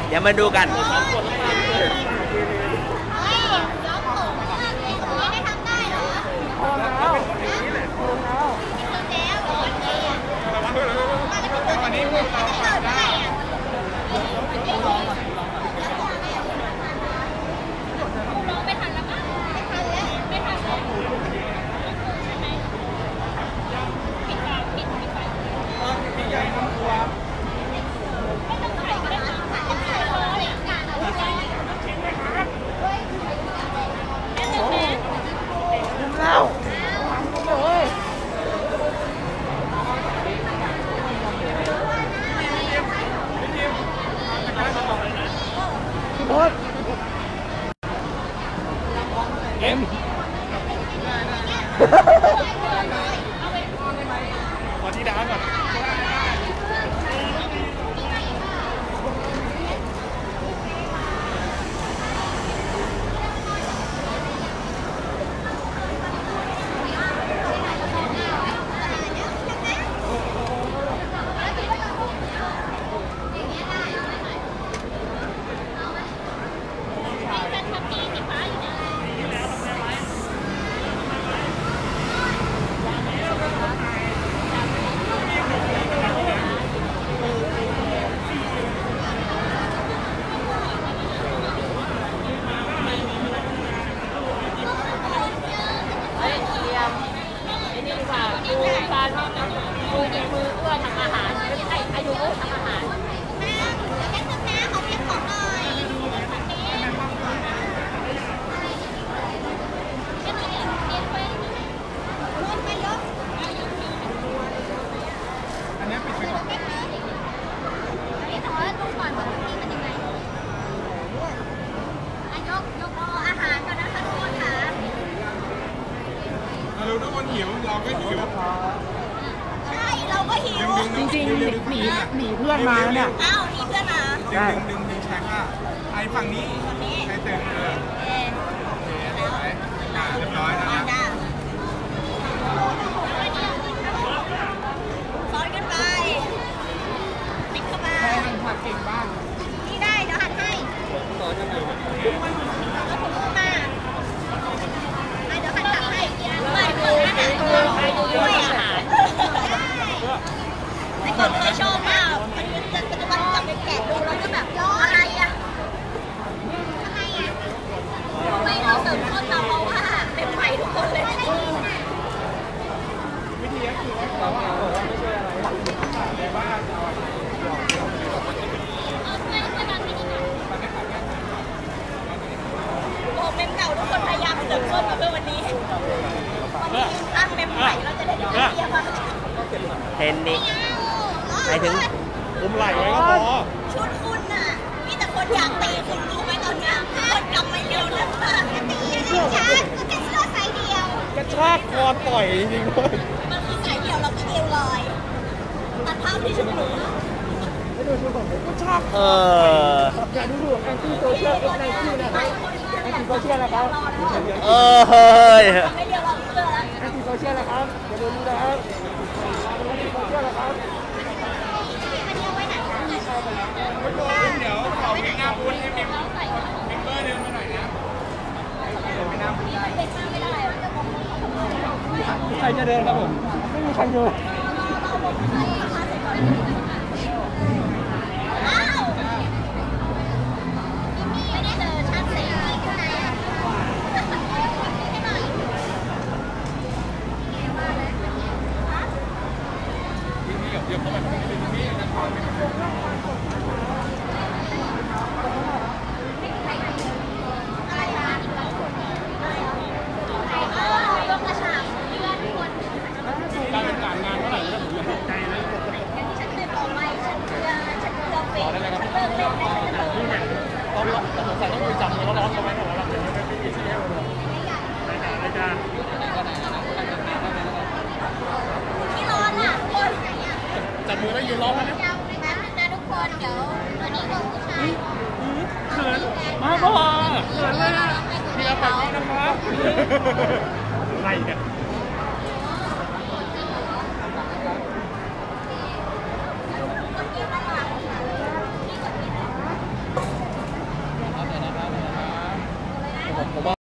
เดี๋ยวมาดูกันขอที่ดาวก่อนทุกคนหิวเราก็หิวใช่เราก็หิวจริงๆหนีเพื่อนมาเนี่ยอ้าวหนีเพื่อนมาดึงแชงอ่ะไอ้ฝั่งนี้ไอ้ตึงเรียบร้อยนะซ้อนกันไปติดเข้ามาผัดเก่งบ้างนี่ได้เดี๋ยวหัดให้ซ้อนกันไปแล้วผมมาเดี๋ยวหัดตักให้ไม่เปิดอาหารด้วยอาหารไอ้คนเคยชอบมากปัจจุบันจับไปแกะดูแล้วก็แบบอะไรอะอะไรอะไม่เราเสริมข้อเราเพราะว่าเป็นใหม่ทุกคนเลยวิธีก็คือเราบอกว่าไม่ใช่อะไรแต่ว่าโอ้เมมเก่าทุกคนพยายามเสริมข้อมาเพื่อวันนี้ถ้าเมมใหม่เราจะได้ดูเทียบเทนนิสหมายถึงอุ้มไหล่ไว้ก็พอชุดคุณน่ะมีแต่คนอยากตีคุณรู้ไหมตอนนี้คนกำไม่เดียวนะจะตีอะไรฉันก็แค่เสื้อสายเดียวกระชากคอต่อยจริงๆเลยมันคือสายเดียวเราก็เอวลอยตัดภาพที่ชุดหนูไม่ดูชุดผมกระชากอย่าดูแอนตี้โซเชียลในที่นะครับแอนตี้โซเชียลนะครับเฮ้ยไม่เดียวเราเสื้อแล้วแอนตี้โซเชียลนะครับอย่าดูนะครับแอนตี้โซเชียลนะครับเดี๋ยวขอวิ่งหน้าพุ้นให้เมมเบอร์เดินมาหน่อยนะไม่น่าพูดได้ใครจะเดินครับผมไม่มีใครเดินไม่ได้เจอชาติเสรีข้างในเดี๋ยวเข้าไปเป็นที่จับมือแล้วยืนร้องกันนะทุกคนเดี๋ยวตัวนี้ก็ผู้ชายเขินมาพ่อเขินเลยนะเดี๋ยวแบบนี้นะครับอะไรเนี่ยผมว่า